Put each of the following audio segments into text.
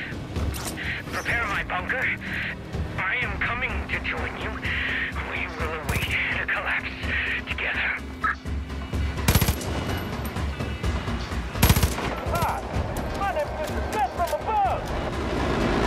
Prepare my bunker. I am coming to join you. We will await the collapse together. Hi, my name is Mr. Smith from above.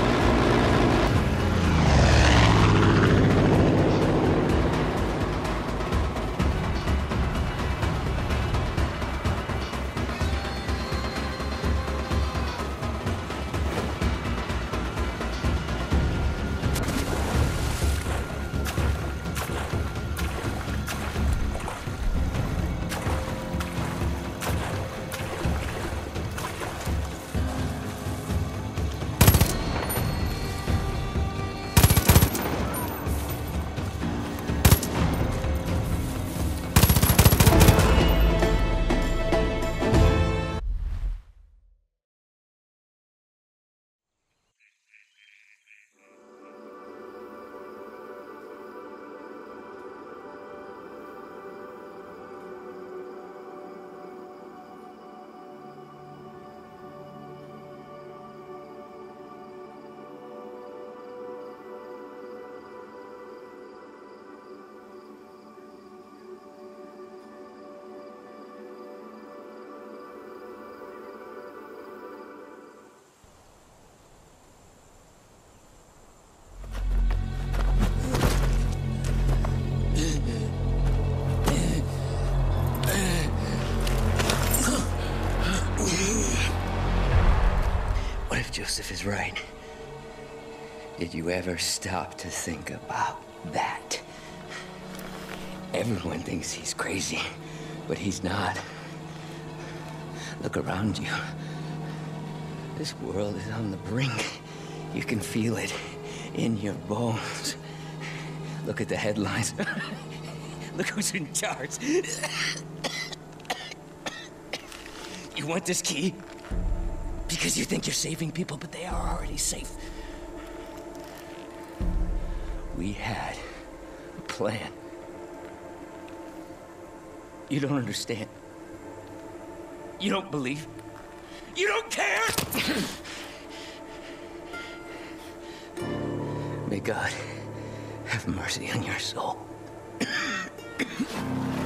What if Joseph is right? Did you ever stop to think about that? Everyone thinks he's crazy, but he's not. Look around you. This world is on the brink. You can feel it in your bones. Look at the headlines. Look who's in charge. You want this key? Because you think you're saving people, but they are already safe. We had a plan. You don't understand. You don't believe. You don't care! May God have mercy on your soul.